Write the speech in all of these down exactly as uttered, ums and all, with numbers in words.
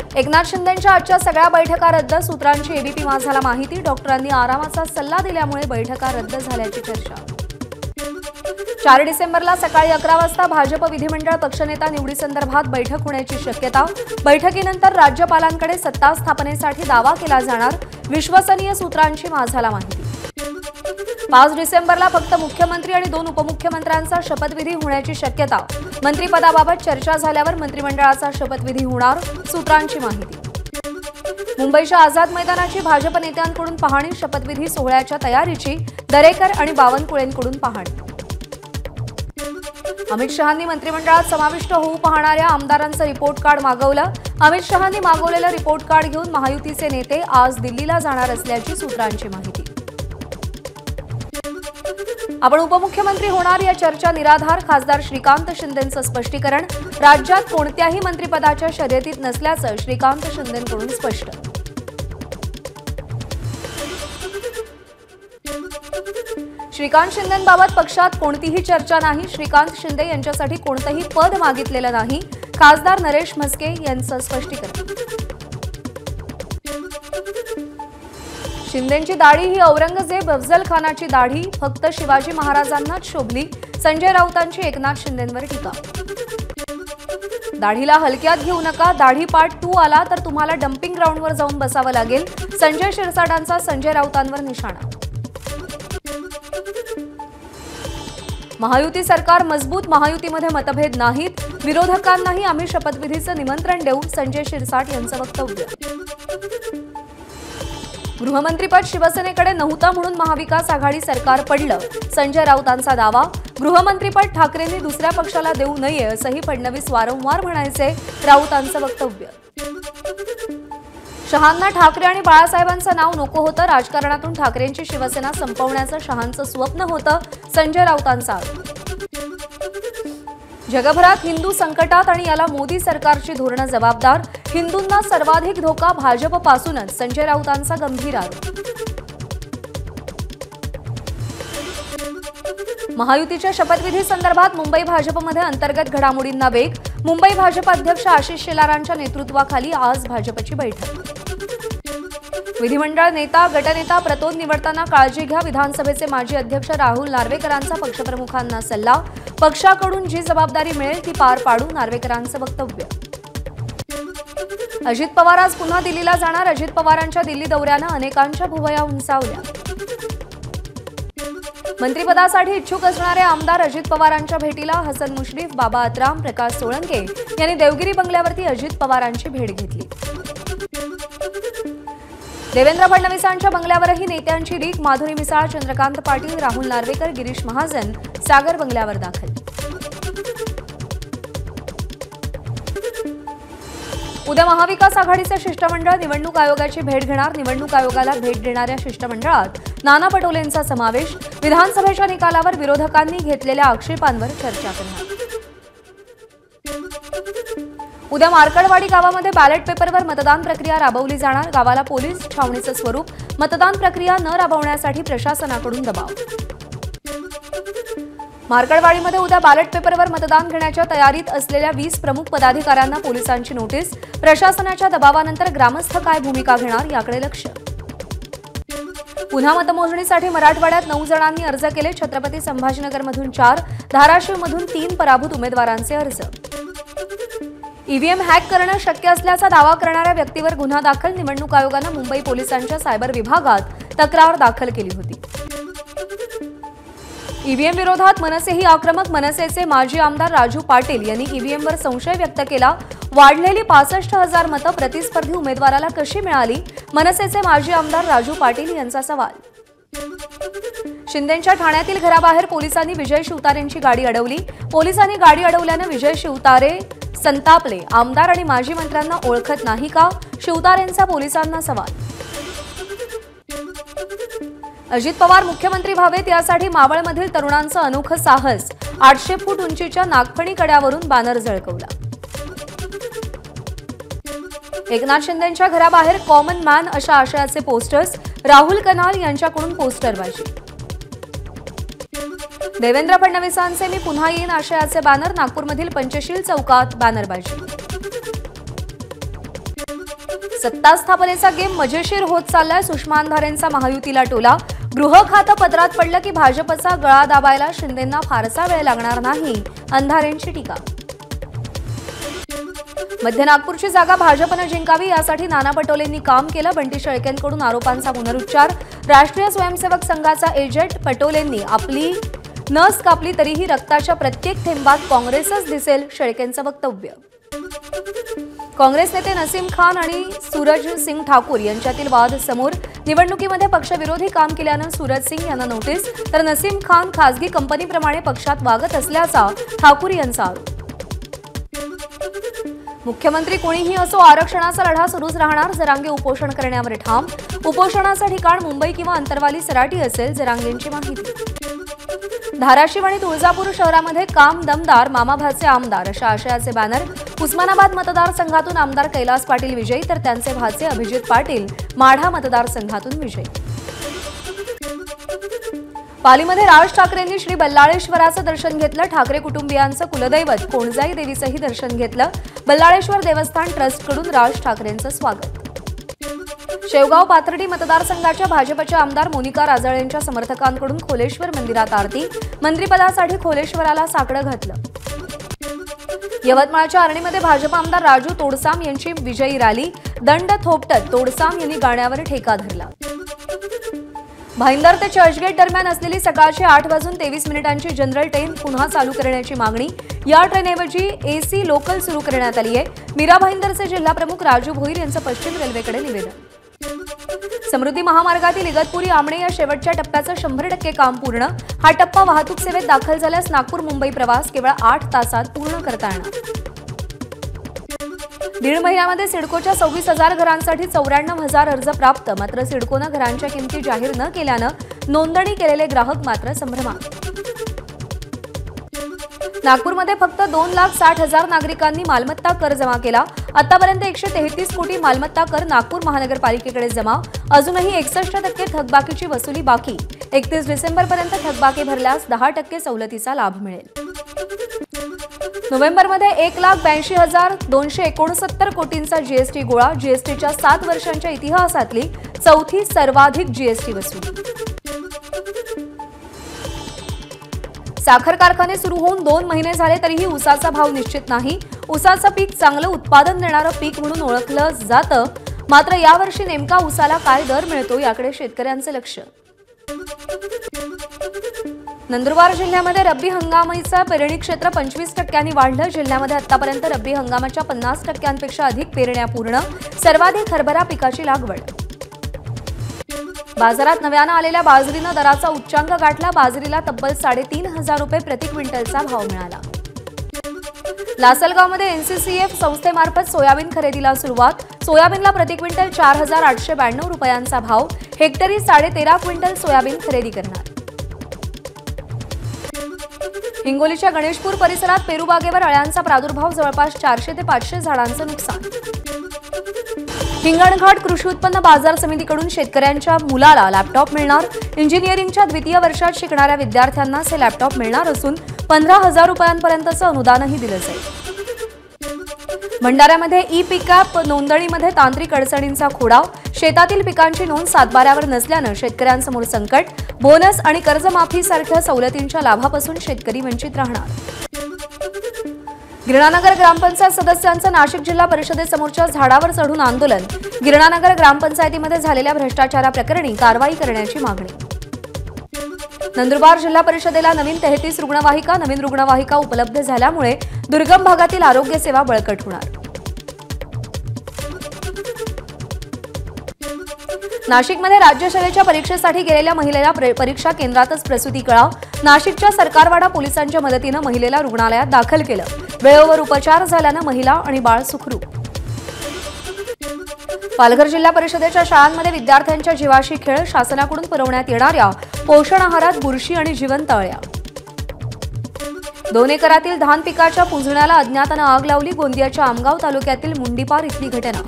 एकनाथ शिंदेंच्या आजच्या सगळ्या बैठका रद्द, सूत्रांची एबीपी माझाला माहिती। डॉक्टरांनी आरामाचा सल्ला दिल्यामुळे बैठका रद्द झाल्याची चर्चा। चार डिसेंबरला सकाळी अकरा वाजता भाजप विधिमंडळ पक्षनेता निवडीसंदर्भात बैठक होण्याची शक्यता। बैठकीनंतर राज्यपालांकडे सत्ता स्थापनेसाठी दावा केला जाणार, विश्वसनीय सूत्रांची माझाला माहिती। पाच डिसेंबरला फक्त मुख्यमंत्री आणि दोन उपमुख्यमंत्र्यांचा शपथविधी होण्याची शक्यता। मंत्रिपदाबाबत चर्चा झाल्यावर मंत्रिमंडळाचा शपथविधी होणार, सूत्रांची माहिती। मुंबईच्या आझाद मैदानाची भाजप नेत्यांकडून पाहणी, शपथविधी सोहळ्याच्या तयारीची दरेकर आणि बावनकुळेंकडून पाहणी। अमित शहांनी मंत्रिमंडळात समाविष्ट होऊ पाहणाऱ्या आमदारांचं रिपोर्ट कार्ड मागवलं। अमित शहांनी मागवलेलं रिपोर्ट कार्ड घेऊन महायुतीचे नेते आज दिल्लीला जाणार असल्याची सूत्रांची माहिती। आपण उपमुख्यमंत्री होणार या चर्चा निराधार, खासदार श्रीकांत शिंदेंचं स्पष्टीकरण। राज्यात कोणत्याही मंत्रिपदाच्या शर्यतीत नसल्याचं श्रीकांत शिंदेंकडून स्पष्ट। श्रीकांत शिंदेंबाबत पक्षात कोणतीही चर्चा नाही, श्रीकांत शिंदे यांच्यासाठी कोणतंही पद मागितलेलं नाही, खासदार नरेश म्हस्के यांचं स्पष्टीकरण। शिंदेंची दाढी ही औरंगजेब अफजल खानाची दाढी, फक्त शिवाजी महाराजांनाच शोभली, संजय राऊतांची एकनाथ शिंदेंवर टीका। दाढीला हलक्यात घेऊ नका, दाढी पार्ट टू आला तर तुम्हाला डम्पिंग ग्राउंडवर जाऊन बसावं लागेल, संजय शिरसाटांचा संजय राऊतांवर निशाणा। महायुती सरकार मजबूत, महायुतीमध्ये मतभेद नाहीत, विरोधकांनाही आम्ही शपथविधीचं निमंत्रण देऊ, संजय शिरसाट यांचं वक्तव्य। गृहमंत्रीपद शिवसेनेकडे नव्हतं म्हणून महाविकास आघाडी सरकार पडलं, संजय राऊतांचा दावा। गृहमंत्रीपद ठाकरेंनी दुसऱ्या पक्षाला देऊ नये असंही फडणवीस वारंवार म्हणायचे, राऊतांचं वक्तव्य। शहांना ठाकरे आणि बाळासाहेबांचं नाव नको होतं, राजकारणातून ठाकरेंची शिवसेना संपवण्याचं शहांचं स्वप्न होतं, संजय राऊतांचा आरोप। जगभरात हिंदू संकटात आणि याला मोदी सरकारची धोरणं जबाबदार, हिंदूंना सर्वाधिक धोका भाजपपासूनच, संजय राऊतांचा गंभीर आरोप। महायुतीच्या शपथविधी संदर्भात मुंबई भाजपमध्ये अंतर्गत घडामोडींना वेग, मुंबई भाजप अध्यक्ष आशिष शेलारांच्या नेतृत्वाखाली आज भाजपची बैठक। विधिमंडळ नेता गटनेता प्रतोद निवडताना काळजी घ्या, विधानसभेचे माजी अध्यक्ष राहुल नार्वेकरांचा पक्षप्रमुखांना सल्ला। पक्षाकडून जी जबाबदारी मिळेल ती पार पाडू, नार्वेकरांचं वक्तव्य। अजित पवार आज पुन्हा दिल्लीला जाणार, अजित पवारांच्या दिल्ली दौऱ्यानं अनेकांच्या भुवया उंचावल्या। मंत्रिपदासाठी इच्छुक असणारे आमदार अजित पवारांच्या भेटीला, हसन मुश्रीफ, बाबा अत्राम, प्रकाश सोळंके यांनी देवगिरी बंगल्यावरती अजित पवारांची भेट घेतली। देवेंद्र फडणवीसांच्या बंगल्यावरही नेत्यांची रीक, माधुरी मिसाळ, चंद्रकांत पाटील, राहुल नार्वेकर, गिरीश महाजन सागर बंगल्यावर दाखल। उद्या महाविकास आघाडीचे शिष्टमंडळ निवडणूक आयोगाची भेट घेणार, निवडणूक आयोगाला भेट देणाऱ्या शिष्टमंडळात नाना पटोलेंचा समावेश। विधानसभेच्या निकालावर विरोधकांनी घेतलेल्या आक्षेपांवर चर्चा करणार। उद्या मार्कडवाडी गावामध्ये बॅलेट पेपरवर मतदान प्रक्रिया राबवली जाणार, गावाला पोलीस छावणीचं स्वरूप, मतदान प्रक्रिया न राबवण्यासाठी प्रशासनाकडून दबाव। मार्कडवाडीमध्ये उद्या बॅलेट पेपरवर मतदान घेण्याच्या तयारीत असलेल्या वीस प्रमुख पदाधिकाऱ्यांना पोलिसांची नोटीस, प्रशासनाच्या दबावानंतर ग्रामस्थ काय भूमिका घेणार याकडे लक्ष। पुन्हा मतमोजणीसाठी मराठवाड्यात नऊ जणांनी अर्ज केले, छत्रपती संभाजीनगरमधून चार, धाराशिवमधून तीन पराभूत उमेदवारांचे अर्ज। ईव्हीएम हॅक करणं शक्य असल्याचा दावा करणाऱ्या व्यक्तीवर गुन्हा दाखल, निवडणूक आयोगानं मुंबई पोलिसांच्या सायबर विभागात तक्रार दाखल केली होती। ईव्हीएम विरोधात मनसेही आक्रमक, मनसेचे माजी आमदार राजू पाटील यांनी ईव्हीएमवर संशय व्यक्त केला। वाढलेली पासष्ट हजार मतं प्रतिस्पर्धी उमेदवाराला कशी मिळाली, मनसेचे माजी आमदार राजू पाटील यांचा सवाल। शिंदेंच्या ठाण्यातील घराबाहेर पोलिसांनी विजय शिवतारेंची गाडी अडवली, पोलिसांनी गाडी अडवल्यानं विजय शिवतारे संतापले, आमदार आणि माजी मंत्र्यांना ओळखत नाही का, शिवतारेंचा पोलिसांना सवाल। अजित पवार मुख्यमंत्री व्हावेत यासाठी मावळमधील तरुणांचं अनोखं साहस, आठशे फूट उंचीच्या नागफणी कड्यावरून बॅनर झळकवला। एकनाथ शिंदेंच्या घराबाहेर कॉमन मॅन अशा आशयाचे पोस्टर्स, राहुल कनाल यांच्याकडून पोस्टरबाजी। देवेंद्र फडणवीसांचे मी पुन्हा येईन आशयाचे बॅनर, नागपूरमधील पंचशील चौकात बॅनरबाजी। सत्ता स्थापनेचा गेम मजेशीर होत चाललाय. सुषमा अंधारेंचा महायुतीला टोला. गृह खातं पदरात पडलं की भाजपचा गळा दाबायला शिंदेंना फारसा वेळ लागणार नाही, अंधारेंची टीका. मध्य नागपूरची जागा भाजपनं जिंकावी यासाठी नाना पटोलेंनी काम केलं. बंटी शेळकेंकडून आरोपांचा पुनरुच्चार. राष्ट्रीय स्वयंसेवक संघाचा एजंट पटोलेंनी आपली नस कापली तरीही रक्ताच्या प्रत्येक थेंबात काँग्रेसच दिसेल, शेळकेंचं वक्तव्य. काँग्रेस नेते नसीम खान आणि सूरज सिंग ठाकूर यांच्यातील वाद समोर. निवडणुकीमध्ये पक्षविरोधी काम केल्यानं सूरज सिंग यांना नोटीस, तर नसीम खान खासगी कंपनीप्रमाणे पक्षात वागत असल्याचा ठाकूर यांचा आरोप. मुख्यमंत्री कोणीही असो, आरक्षणाचा लढा सुरूच राहणार. जरांगे उपोषण करण्यावर ठाम. उपोषणाचं ठिकाण मुंबई किंवा अंतरवाली सराटी असेल, जरांगेंची माहिती. धाराशिव आणि तुळजापूर शहरामध्ये काम दमदार, मामाभाचे आमदार अशा आशयाचे बॅनर. उस्मानाबाद मतदारसंघातून आमदार कैलास पाटील विजयी, तर त्यांचे भाचे अभिजित पाटील माढा मतदारसंघातून विजयी. पालीमध्ये राज ठाकरेंनी श्री बल्लाळेश्वराचं दर्शन घेतलं. ठाकरे कुटुंबियांचं कुलदैवत कोणजाई देवीचंही दर्शन घेतलं. बल्लाळेश्वर देवस्थान ट्रस्टकडून राज ठाकरेंचं स्वागत. शेवगाव पाथर्डी मतदारसंघाच्या भाजपच्या आमदार मोनिका राजळेंच्या समर्थकांकडून खोलेश्वर मंदिरात आरती. मंत्रिपदासाठी खोलेश्वराला साकडं घातलं. यवतमाळच्या आर्णीमध्ये भाजप आमदार राजू तोडसाम यांची विजयी रॅली. दंड थोपटत तोडसाम यांनी गाण्यावर ठेका धरला. भाईंदर ते चर्चगेट दरम्यान असलेली सकाळची आठ वाजून तेवीस मिनिटांची जनरल ट्रेन पुन्हा चालू करण्याची मागणी. या ट्रेनऐवजी एसी लोकल सुरू करण्यात आली आहे. मीरा भाईंदरचे जिल्हाप्रमुख राजू भोईर यांचं पश्चिम रेल्वेकडे निवेदन. समृद्धी महामार्गातील इगतपुरी आमणे या शेवटच्या टप्प्याचं शंभर टक्के काम पूर्ण. हा टप्पा वाहतूक सेवेत दाखल झाल्यास नागपूर मुंबई प्रवास केवळ आठ तासात पूर्ण करता येणार. दीड महिन्यामध्ये सिडकोच्या सव्वीस हजार घरांसाठी चौऱ्याण्णव हजार अर्ज प्राप्त. मात्र सिडकोनं घरांच्या किमती जाहीर न केल्यानं नोंदणी केलेले ग्राहक मात्र संभ्रमात. नागपूरमध्ये फक्त दोन लाख साठ हजार नागरिकांनी मालमत्ता कर जमा केला. आतापर्यंत एकशे तेहतीस कोटी मालमत्ता कर नागपूर महानगरपालिकेकडे जमा. अजूनही एकसष्ट टक्के थकबाकीची वसुली बाकी. एकतीस डिसेंबरपर्यंत थकबाकी भरल्यास दहा टक्के सवलतीचा लाभ मिळेल. नोव्हेंबरमध्ये एक लाख ब्याऐंशी हजार दोनशे एकोणसत्तर कोटींचा जीएसटी गोळा. जीएसटीच्या सात वर्षांच्या इतिहासातली चौथी सर्वाधिक जीएसटी वसुली. साखर कारखाने सुरू होऊन दोन महिने झाले तरीही ऊसाचा भाव निश्चित नाही. ऊसाचं पीक चांगलं उत्पादन देणारं पीक म्हणून ओळखलं जातं. मात्र यावर्षी नेमका ऊसाला काय दर मिळतो याकडे शेतकऱ्यांचं लक्ष. नंदुरबार जिल्ह्यामध्ये रब्बी हंगामाचं पेरणी क्षेत्र पंचवीस टक्क्यांनी वाढलं. जिल्ह्यामध्ये आतापर्यंत रब्बी हंगामाच्या पन्नास टक्क्यांपेक्षा अधिक पेरण्या पूर्ण. सर्वाधिक हरभरा पिकाची लागवड. बाजारात नव्यानं आलेल्या बाजरीनं दराचा उच्चांक गाठला. बाजरीला तब्बल साडेतीन हजार रुपये प्रति क्विंटलचा भाव मिळाला. लासलगावमध्ये एनसीसीएफ संस्थेमार्फत सोयाबीन खरेदीला सुरुवात. सोयाबीनला प्रति क्विंटल चार हजार आठशे ब्याण्णव रुपयांचा भाव. हेक्टरी साडे तेरा क्विंटल सोयाबीन खरेदी करणार. हिंगोलीच्या गणेशपूर परिसरात पेरूबागेवर अळ्यांचा प्रादुर्भाव. जवळपास चारशे ते पाचशे झाडांचं नुकसान. हिंगणघाट कृषी उत्पन्न बाजार समितीकडून शेतकऱ्यांच्या मुलाला लॅपटॉप मिळणार. इंजिनिअरिंगच्या द्वितीय वर्षात शिकणाऱ्या विद्यार्थ्यांनाच हे लॅपटॉप मिळणार असून पंधरा हजार रुपयांपर्यंतचं अनुदानही दिलं जाईल. भंडाऱ्यामध्ये ई पिकअप नोंदणीमध्ये तांत्रिक अडचणींचा खोडाव. शेतातील पिकांची नोंद सातबाऱ्यावर नसल्यानं शेतकऱ्यांसमोर संकट. बोनस आणि कर्जमाफीसारख्या सवलतींच्या लाभापासून शेतकरी वंचित राहणार. गिरणानगर ग्रामपंचायत सदस्यांचं नाशिक जिल्हा परिषदेसमोरच्या झाडावर चढून आंदोलन. गिरणानगर ग्रामपंचायतीमध्ये झालेल्या भ्रष्टाचाराप्रकरणी कारवाई करण्याची मागणी. नंदुरबार जिल्हा परिषदेला नवीन तेहतीस रुग्णवाहिका. नवीन रुग्णवाहिका उपलब्ध झाल्यामुळे दुर्गम भागातील आरोग्य सेवा बळकट होणार. नाशिकमध्ये राज्यशालेच्या परीक्षेसाठी गेलेल्या महिलेला परीक्षा केंद्रातच प्रसूती कळाव. नाशिकच्या सरकारवाडा पोलिसांच्या मदतीनं महिलेला रुग्णालयात दाखल केलं. वेळेवर उपचार झाल्यानं महिला आणि बाळ सुखरूप. पालघर जिल्हा परिषदेच्या शाळांमध्ये विद्यार्थ्यांच्या जीवाशी खेळ. शासनाकडून पुरवण्यात येणाऱ्या पोषण आहारात बुरशी आणि जिवंत अळ्या. दोन एकरातील धान पिकाच्या पुंजण्याला अज्ञातानं आग लावली. गोंदियाच्या आमगाव तालुक्यातील मुंडीपार इथली घटना.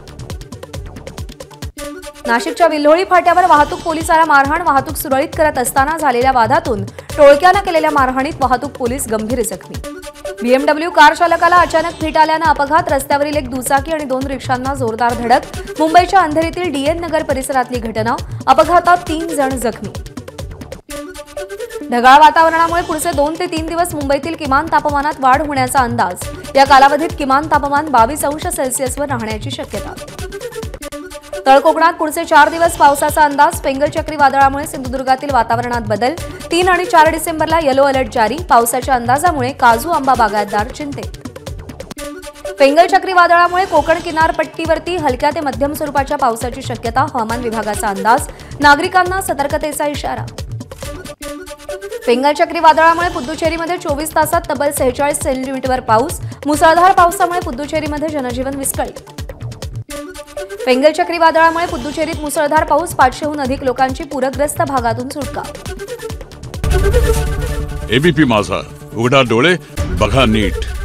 नाशिकच्या विल्होळी फाट्यावर वाहतूक पोलिसाला मारहाण. वाहतूक सुरळीत करत असताना झालेल्या वादातून टोळक्यानं केलेल्या मारहाणीत वाहतूक पोलीस गंभीर जखमी. बीएमडब्ल्यू कार चालकाला अचानक फिट आल्यानं अपघात, रस्त्यावरील एक दुचाकी आणि दोन रिक्षांना जोरदार धडक। मुंबईच्या अंधेरीतील डीएन नगर परिसरातली घटना, अपघातात तीन जण जखमी। ढगाळ वातावरणामुळे पुढचे दोन ते तीन दिवस मुंबईतील किमान तापमानात वाढ होण्याचा अंदाज। या कालावधीत किमान तापमान बावीस अंश सेल्सिअसवर राहण्याची शक्यता। तळ कोकणात पुढचे चार दिवस पावसाचा अंदाज। पेंगल चक्रीवादळामुळे सिंधुदुर्गातील वातावरणात बदल। तीन आणि चार डिसेंबरला येलो अलर्ट जारी। पावसाच्या अंदाजामुळे काजू आंबा बागायतदार चिंतेत। पेंगल चक्रीवादळामुळे कोकण किनारपट्टीवरती हलक्या ते मध्यम स्वरूपाच्या पावसाची शक्यता। हवामान विभागाचा अंदाज, नागरिकांना सतर्कतेचा इशारा। पेंगल चक्रीवादळामुळे पुद्दुचेरीमध्ये चोवीस तासात तब्बल सेहेचाळीस सेंटीमीटर पाऊस। मुसळधार पावसामुळे पुद्दुचेरीमध्ये जनजीवन विस्कळीत। पेंगल चक्रीवादळामुळे पुद्दुचेरीत मुसळधार पाऊस, पाचशेहून अधिक लोकांची पूरग्रस्त भागातून सुटका। एबीपी माझा, उघडा डोळे बघा नीट।